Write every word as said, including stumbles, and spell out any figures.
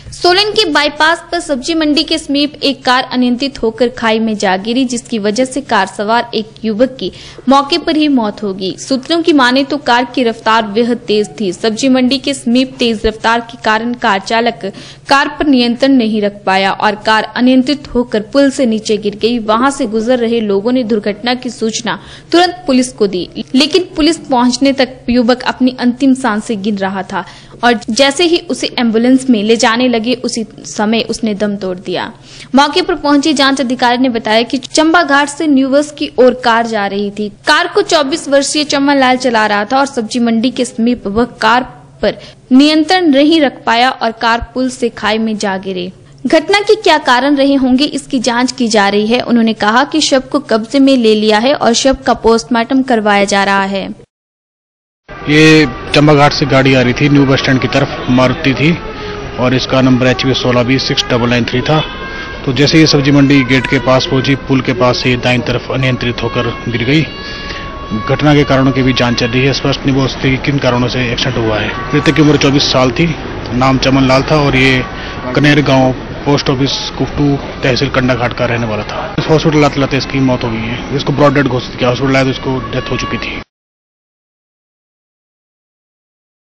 सोलन के बाईपास पर सब्जी मंडी के समीप एक कार अनियंत्रित होकर खाई में जा गिरी, जिसकी वजह से कार सवार एक युवक की मौके पर ही मौत हो गई। सूत्रों की माने तो कार की रफ्तार बेहद तेज थी। सब्जी मंडी के समीप तेज रफ्तार के कारण कार चालक कार पर नियंत्रण नहीं रख पाया और कार अनियंत्रित होकर पुल से नीचे गिर गई। वहां से गुजर रहे लोगों ने दुर्घटना की सूचना तुरंत पुलिस को दी, लेकिन पुलिस पहुंचने तक युवक अपनी अंतिम सांसें गिन रहा था और जैसे ही उसे एम्बुलेंस में ले जाने लगे उसी समय उसने दम तोड़ दिया। मौके पर पहुंचे जांच अधिकारी ने बताया कि चंबा घाट से न्यूवर्स की ओर कार जा रही थी। कार को चौबीस वर्षीय चमन लाल चला रहा था और सब्जी मंडी के समीप वह कार पर नियंत्रण नहीं रख पाया और कार पुल से खाई में जा गिरे। घटना के क्या कारण रहे होंगे, इसकी जांच की जा रही है। उन्होंने कहा कि शव को कब्जे में ले लिया है और शव का पोस्टमार्टम करवाया जा रहा है। ये चंबा घाट से गाड़ी आ रही थी, न्यू बस स्टैंड की तरफ मारुति थी और इसका नंबर एच वी सोलह B six double nine three था। तो जैसे ये सब्जी मंडी गेट के पास पहुंची, पुल के पास से दाईं तरफ अनियंत्रित होकर गिर गई। घटना के कारणों की भी जांच चल रही है। स्पष्ट नहीं बोल सकते कि किन कारणों से एक्सीडेंट हुआ है। मृतक की उम्र चौबीस साल थी, नाम चमन लाल था और ये कनेर गांव पोस्ट ऑफिस कुफ्टू तहसील कंडा घाट का रहने वाला था। इस हॉस्पिटल लाते लाते इसकी मौत हो गई है। इसको ब्रॉड डेड घोषित किया, हॉस्पिटल आया तो इसको डेथ हो चुकी थी।